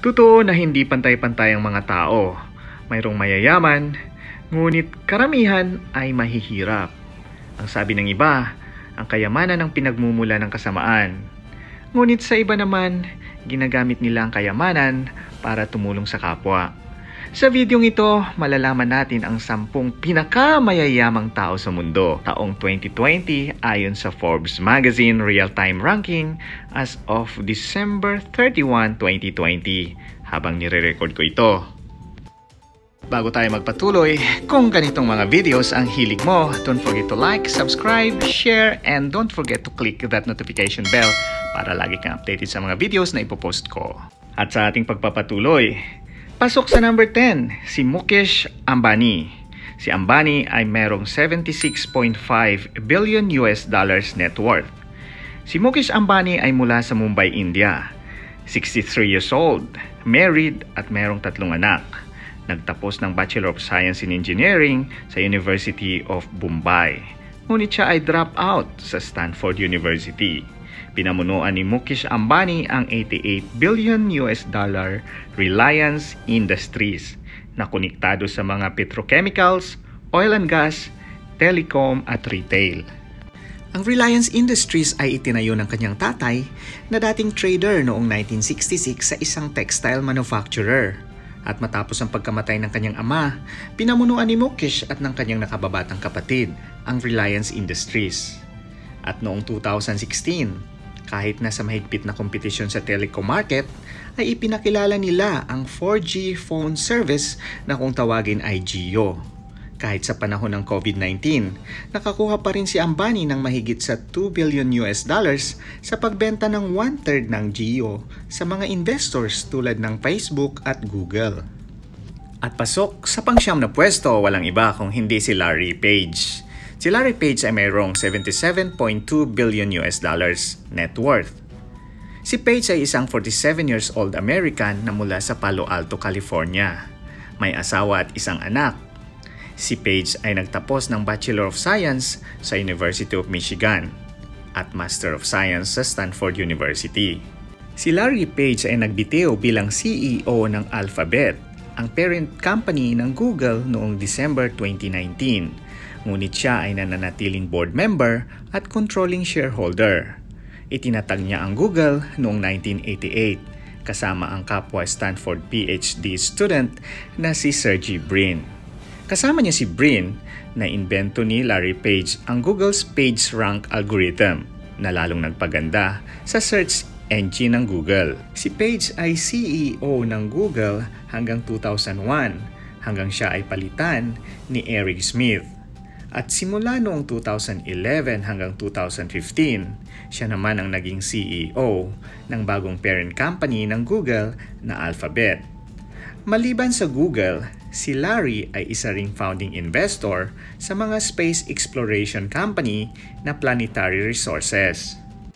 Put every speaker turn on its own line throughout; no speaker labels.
Totoo na hindi pantay-pantay ang mga tao. Mayroong mayayaman, ngunit karamihan ay mahihirap. Ang sabi ng iba, ang kayamanan ang pinagmumula ng kasamaan. Ngunit sa iba naman, ginagamit nila ang kayamanan para tumulong sa kapwa. Sa videong ito, malalaman natin ang 10 pinakamayayamang tao sa mundo taong 2020 ayon sa Forbes Magazine Real-Time Ranking as of December 31, 2020 habang nire-record ko ito. Bago tayo magpatuloy, kung ganitong mga videos ang hilig mo, don't forget to like, subscribe, share, and don't forget to click that notification bell para lagi kang updated sa mga videos na ipopost ko. At sa ating pagpapatuloy, pasok sa number 10, si Mukesh Ambani. Si Ambani ay merong 76.5 billion US dollars net worth. Si Mukesh Ambani ay mula sa Mumbai, India. 63 years old, married at merong 3 anak. Nagtapos ng Bachelor of Science in Engineering sa University of Bombay. Ngunit siya ay drop out sa Stanford University. Pinamunuan ni Mukesh Ambani ang 88 billion US dollar Reliance Industries na konektado sa mga petrochemicals, oil and gas, telecom at retail. Ang Reliance Industries ay itinayo ng kanyang tatay na dating trader noong 1966 sa isang textile manufacturer. At matapos ang pagkamatay ng kanyang ama, pinamunuan ni Mukesh at ng kanyang nakababatang kapatid ang Reliance Industries. At noong 2016, kahit nasa mahigpit na kompetisyon sa telecom market, ay ipinakilala nila ang 4G phone service na kung tawagin ay Jio. Kahit sa panahon ng COVID-19, nakakuha pa rin si Ambani ng mahigit sa 2 billion US dollars sa pagbenta ng 1/3 ng Jio sa mga investors tulad ng Facebook at Google. At pasok sa pang-siyam na pwesto, walang iba kung hindi si Larry Page. Si Larry Page ay mayroong 77.2 billion US dollars net worth. Si Page ay isang 47 years old American na mula sa Palo Alto, California. May asawa at isang anak. Si Page ay nagtapos ng Bachelor of Science sa University of Michigan at Master of Science sa Stanford University. Si Larry Page ay nagbitiw bilang CEO ng Alphabet, ang parent company ng Google noong December 2019. Ngunit siya ay nananatiling board member at controlling shareholder. Itinatag niya ang Google noong 1988 kasama ang kapwa Stanford PhD student na si Sergey Brin. Kasama niya si Brin na imbento ni Larry Page ang Google's PageRank algorithm na lalong nagpaganda sa search engine ng Google. Si Page ay CEO ng Google hanggang 2001 hanggang siya ay palitan ni Eric Schmidt. At simula noong 2011 hanggang 2015, siya naman ang naging CEO ng bagong parent company ng Google na Alphabet. Maliban sa Google, si Larry ay isa ring founding investor sa mga space exploration company na Planetary Resources.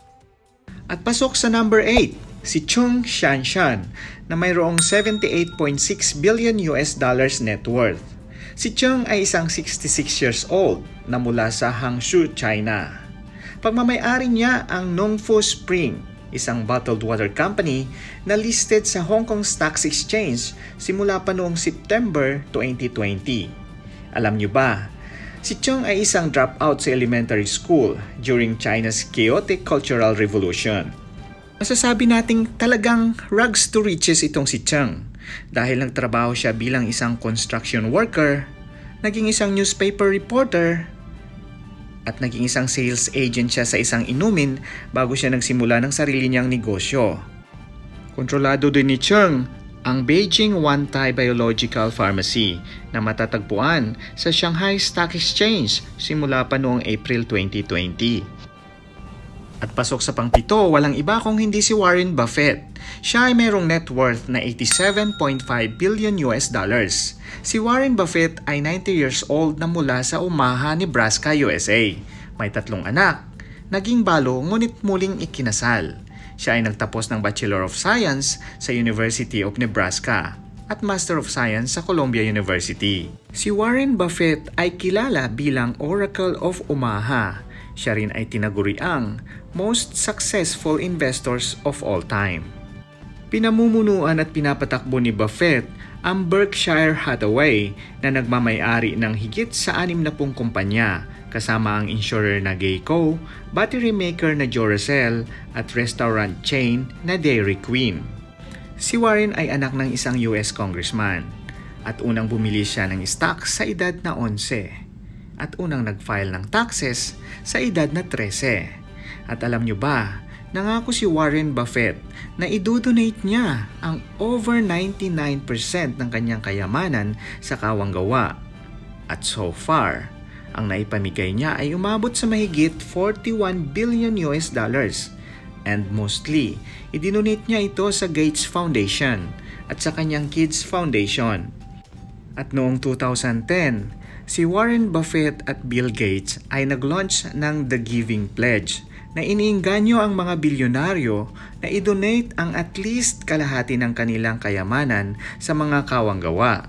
At pasok sa number 8, si Chung Shanshan na mayroong 78.6 billion US dollars net worth. Si Chung ay isang 66 years old na mula sa Hangzhou, China. Pagmamay-ari niya ang Nongfu Spring, isang bottled water company na listed sa Hong Kong Stock Exchange simula pa noong September 2020. Alam niyo ba, si Chung ay isang dropout sa elementary school during China's chaotic cultural revolution. Masasabi nating talagang rags to riches itong si Chung dahil nagtrabaho siya bilang isang construction worker, naging isang newspaper reporter, at naging isang sales agent siya sa isang inumin bago siya nagsimula ng sarili niyang negosyo. Kontrolado din ni Chung ang Beijing Wantai Biological Pharmacy na matatagpuan sa Shanghai Stock Exchange simula pa noong April 2020. At pasok sa pang-7, walang iba kung hindi si Warren Buffett. Siya ay mayroong net worth na 87.5 billion US dollars. Si Warren Buffett ay 90 years old na mula sa Omaha, Nebraska, USA. May 3 anak. Naging balo ngunit muling ikinasal. Siya ay nagtapos ng Bachelor of Science sa University of Nebraska at Master of Science sa Columbia University. Si Warren Buffett ay kilala bilang Oracle of Omaha. Siya rin ay tinaguriang most successful investors of all time. Pinamumunuan at pinapatakbo ni Buffett ang Berkshire Hathaway na nagmamay-ari ng higit sa 60 kumpanya kasama ang insurer na Geico, battery maker na Duracell at restaurant chain na Dairy Queen. Si Warren ay anak ng isang US congressman at unang bumili siya ng stocks sa edad na 11 at unang nag-file ng taxes sa edad na 13. At alam nyo ba, nangako si Warren Buffett na idodonate niya ang over 99% ng kanyang kayamanan sa kawanggawa. At so far, ang naipamigay niya ay umabot sa mahigit 41 billion US dollars. And mostly, idinonate niya ito sa Gates Foundation at sa kanyang Kids Foundation. At noong 2010, si Warren Buffett at Bill Gates ay nag-launch ng The Giving Pledge na iniingganyo ang mga bilyonaryo na i-donate ang at least kalahati ng kanilang kayamanan sa mga kawanggawa.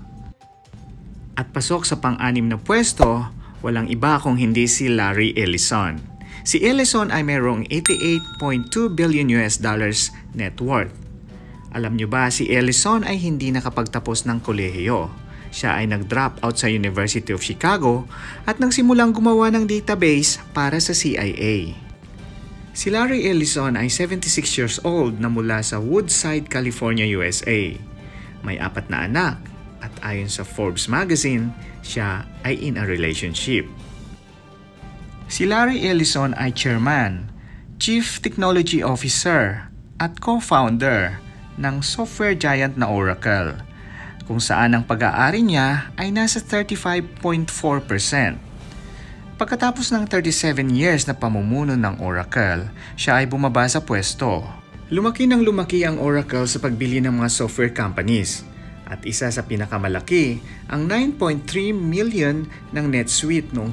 At pasok sa pang-anim na pwesto, walang iba kung hindi si Larry Ellison. Si Ellison ay mayroong 88.2 billion US dollars net worth. Alam nyo ba, si Ellison ay hindi nakapagtapos ng kolehiyo. Siya ay nag-drop out sa University of Chicago at nagsimulang gumawa ng database para sa CIA. Si Larry Ellison ay 76 years old na mula sa Woodside, California, USA. May 4 na anak at ayon sa Forbes magazine, siya ay in a relationship. Si Larry Ellison ay chairman, chief technology officer at co-founder ng software giant na Oracle, kung saan ang pag-aari niya ay nasa 35.4%. Pagkatapos ng 37 years na pamumuno ng Oracle, siya ay bumaba sa pwesto. Lumaki ng lumaki ang Oracle sa pagbili ng mga software companies. At isa sa pinakamalaki, ang 9.3 million ng NetSuite noong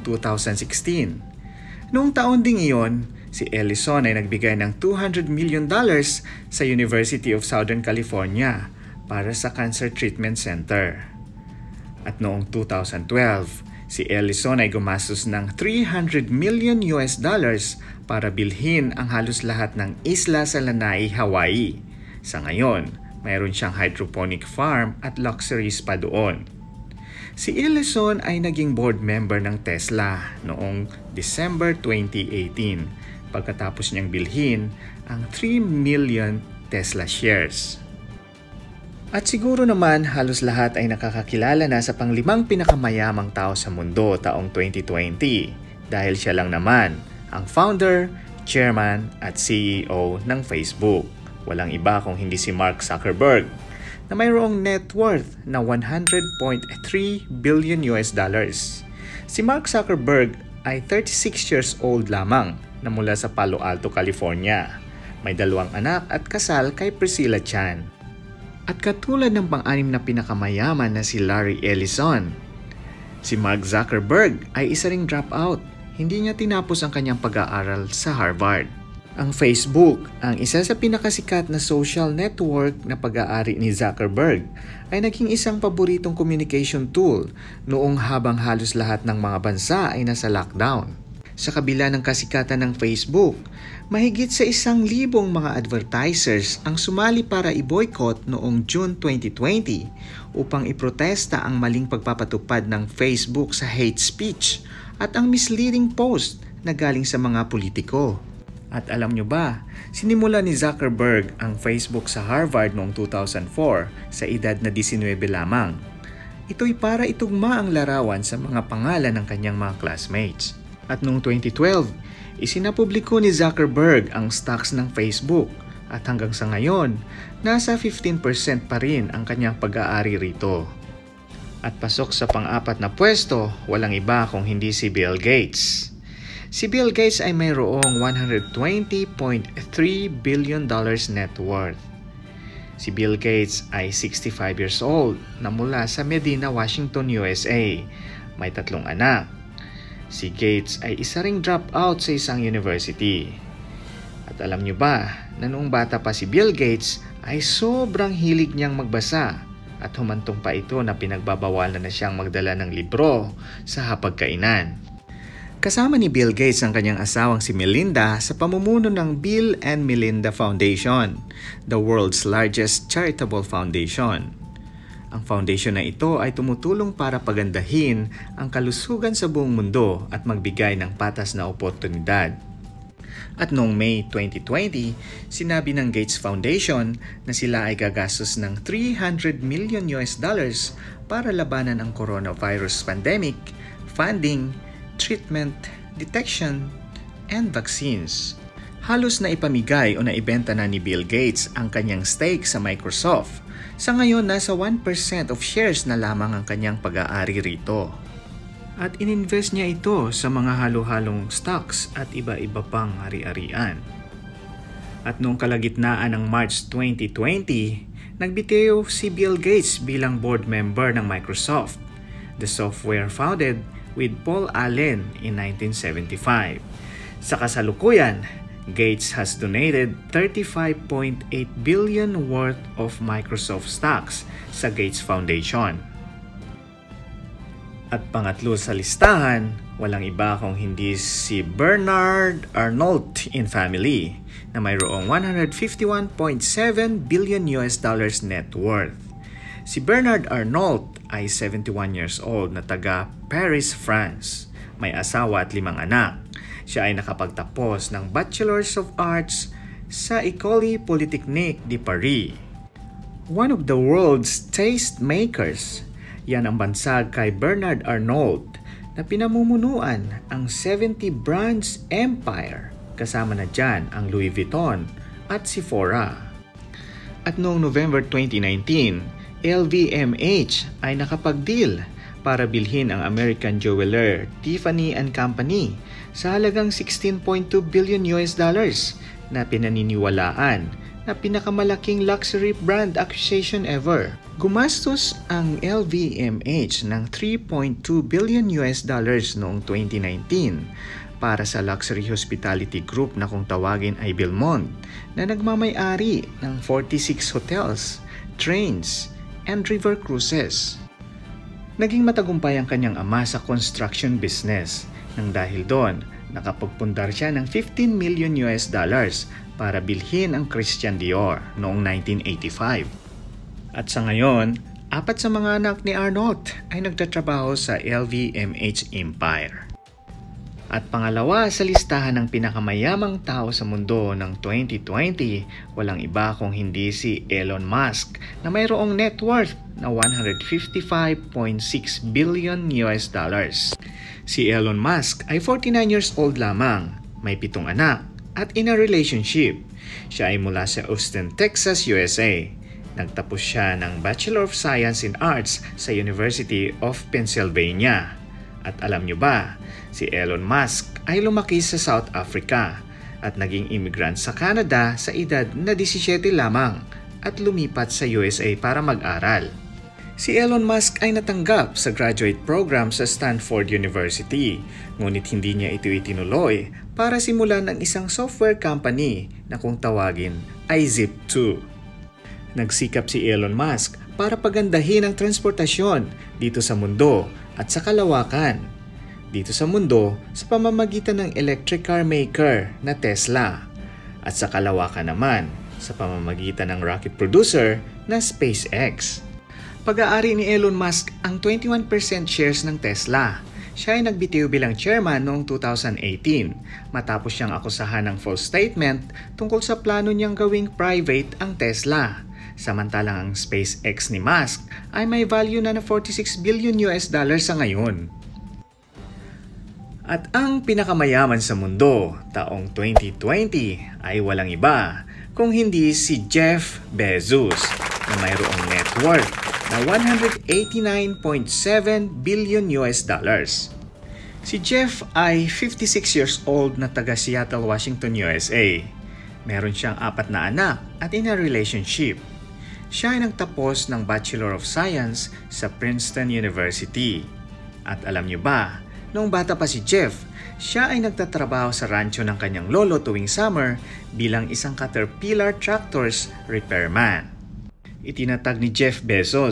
2016. Noong taon ding iyon, si Ellison ay nagbigay ng $200 million sa University of Southern California para sa Cancer Treatment Center. At noong 2012, si Ellison ay gumastos ng $300 million US dollars para bilhin ang halos lahat ng isla sa Lanai, Hawaii. Sa ngayon, mayroon siyang hydroponic farm at luxury spa doon. Si Ellison ay naging board member ng Tesla noong December 2018 pagkatapos niyang bilhin ang 3 million Tesla shares. At siguro naman halos lahat ay nakakakilala na sa pang-5 pinakamayamang tao sa mundo taong 2020 dahil siya lang naman ang founder, chairman at CEO ng Facebook. Walang iba kung hindi si Mark Zuckerberg na mayroong net worth na 100.3 billion US dollars. Si Mark Zuckerberg ay 36 years old lamang na mula sa Palo Alto, California. May 2 anak at kasal kay Priscilla Chan. At katulad ng pang-6 na pinakamayaman na si Larry Ellison, si Mark Zuckerberg ay isa ring dropout. Hindi niya tinapos ang kanyang pag-aaral sa Harvard. Ang Facebook, ang isa sa pinakasikat na social network na pag-aari ni Zuckerberg, ay naging isang paboritong communication tool noong habang halos lahat ng mga bansa ay nasa lockdown. Sa kabila ng kasikatan ng Facebook, mahigit sa 1,000 mga advertisers ang sumali para i-boycott noong June 2020 upang iprotesta ang maling pagpapatupad ng Facebook sa hate speech at ang misleading post na galing sa mga politiko. At alam nyo ba, sinimula ni Zuckerberg ang Facebook sa Harvard noong 2004 sa edad na 19 lamang. Ito'y para itugma ang larawan sa mga pangalan ng kanyang mga classmates. At noong 2012, isinapubliko ni Zuckerberg ang stocks ng Facebook at hanggang sa ngayon, nasa 15% pa rin ang kanyang pag-aari rito. At pasok sa pang-4 na pwesto, walang iba kung hindi si Bill Gates. Si Bill Gates ay mayroong $120.3 billion net worth. Si Bill Gates ay 65 years old na mula sa Medina, Washington, USA. May 3 anak. Si Gates ay isa ring dropout sa isang university. At alam nyo ba na noong bata pa si Bill Gates ay sobrang hilig niyang magbasa at humantong pa ito na pinagbabawalan na siyang magdala ng libro sa hapagkainan. Kasama ni Bill Gates ang kanyang asawang si Melinda sa pamumuno ng Bill and Melinda Foundation, the world's largest charitable foundation. Ang foundation na ito ay tumutulong para pagandahin ang kalusugan sa buong mundo at magbigay ng patas na oportunidad. At noong May 2020, sinabi ng Gates Foundation na sila ay gagastos ng $300 million para labanan ang coronavirus pandemic, funding, treatment, detection, and vaccines. Halos na ipamigay o naibenta na ni Bill Gates ang kanyang stake sa Microsoft. Sa ngayon, nasa 1% of shares na lamang ang kanyang pag-aari rito. At ininvest niya ito sa mga halo-halong stocks at iba-iba pang ari-arian. At noong kalagitnaan ng March 2020, nagbitiw si Bill Gates bilang board member ng Microsoft, the software founded with Paul Allen in 1975. Sa kasalukuyan, Gates has donated $35.8 billion worth of Microsoft stocks sa Gates Foundation. At pangatlo sa listahan, walang iba kung hindi si Bernard Arnault in family na mayroong $151.7 billion net worth. Si Bernard Arnault ay 71 years old na taga Paris, France. May asawa at 5 anak. Siya ay nakapagtapos ng Bachelor's of Arts sa École Polytechnique de Paris. One of the world's taste makers. Yan ang bansag kay Bernard Arnault na pinamumunuan ang 70 brands empire. Kasama na dyan ang Louis Vuitton at Sephora. At noong November 2019, LVMH ay nakapag-deal para bilhin ang American jeweler Tiffany & Company sa halagang $16.2 billion na pinaniniwalaan na pinakamalaking luxury brand acquisition ever. Gumastos ang LVMH ng $3.2 billion noong 2019 para sa luxury hospitality group na kung tawagin ay Belmond na nagmamay-ari ng 46 hotels, trains, and river cruises. Naging matagumpay ang kanyang ama sa construction business nang dahil doon nakapagpundar siya ng $15 million para bilhin ang Christian Dior noong 1985. At sa ngayon, 4 sa mga anak ni Arnault ay nagtatrabaho sa LVMH Empire. At pangalawa sa listahan ng pinakamayamang tao sa mundo ng 2020, walang iba kung hindi si Elon Musk na mayroong net worth na $155.6 billion. Si Elon Musk ay 49 years old lamang, may 7 anak at in a relationship. Siya ay mula sa Austin, Texas, USA. Nagtapos siya ng Bachelor of Science in Arts sa University of Pennsylvania. At alam nyo ba, si Elon Musk ay lumaki sa South Africa at naging immigrant sa Canada sa edad na 17 lamang at lumipat sa USA para mag-aral. Si Elon Musk ay natanggap sa graduate program sa Stanford University, ngunit hindi niya ito itinuloy para simulan ang isang software company na kung tawagin ay Zip2. Nagsikap si Elon Musk para pagandahin ang transportasyon dito sa mundo at sa kalawakan. Dito sa mundo sa pamamagitan ng electric car maker na Tesla at sa kalawakan naman sa pamamagitan ng rocket producer na SpaceX. Pag-aari ni Elon Musk ang 21% shares ng Tesla. Siya ay nagbitiw bilang chairman noong 2018 matapos siyang akusahan ng false statement tungkol sa plano niyang gawing private ang Tesla. Samantalang ang SpaceX ni Musk ay may value na $46 billion sa ngayon. At ang pinakamayaman sa mundo taong 2020 ay walang iba kung hindi si Jeff Bezos na mayroong net worth na $189.7 billion. Si Jeff ay 56 years old na taga Seattle, Washington, USA. Meron siyang 4 na anak at in a relationship. Siya ay nagtapos ng Bachelor of Science sa Princeton University. At alam niyo ba, noong bata pa si Jeff, siya ay nagtatrabaho sa rancho ng kanyang lolo tuwing summer bilang isang Caterpillar Tractors repairman. Itinatag ni Jeff Bezos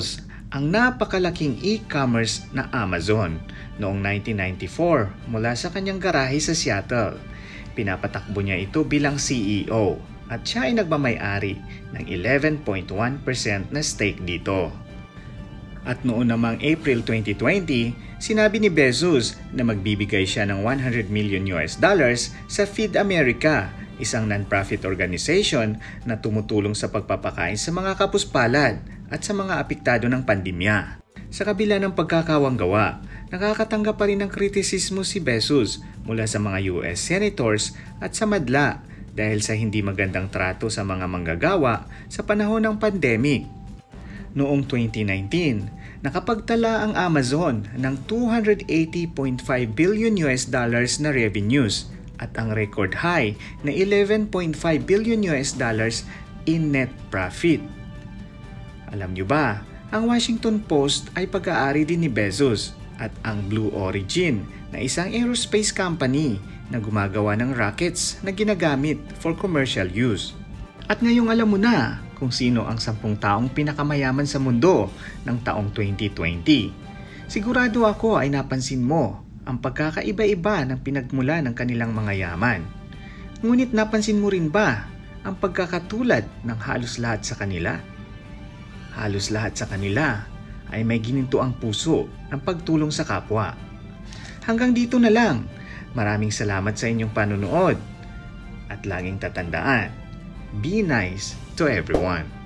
ang napakalaking e-commerce na Amazon noong 1994 mula sa kanyang garahe sa Seattle. Pinapatakbo niya ito bilang CEO at siya ay nagmamay-ari ng 11.1% na stake dito. At noon namang April 2020, sinabi ni Bezos na magbibigay siya ng $100 million sa Feed America, isang non-profit organization na tumutulong sa pagpapakain sa mga kapuspalad at sa mga apektado ng pandemya. Sa kabila ng pagkakawanggawa, nakakatanggap pa rin ng kritisismo si Bezos mula sa mga US Senators at sa madla dahil sa hindi magandang trato sa mga manggagawa sa panahon ng pandemic. Noong 2019, nakapagtala ang Amazon ng $280.5 billion na revenues at ang record high na $11.5 billion in net profit. Alam nyo ba, ang Washington Post ay pag-aari din ni Bezos at ang Blue Origin na isang aerospace company na gumagawa ng rockets na ginagamit for commercial use. At ngayong alam mo na kung sino ang 10 taong pinakamayaman sa mundo ng taong 2020. Sigurado ako ay napansin mo ang pagkakaiba-iba ng pinagmula ng kanilang mga yaman. Ngunit napansin mo rin ba ang pagkakatulad ng halos lahat sa kanila? Halos lahat sa kanila ay may ginintuang puso ng pagtulong sa kapwa. Hanggang dito na lang. Maraming salamat sa inyong panunood. At laging tatandaan, be nice to everyone.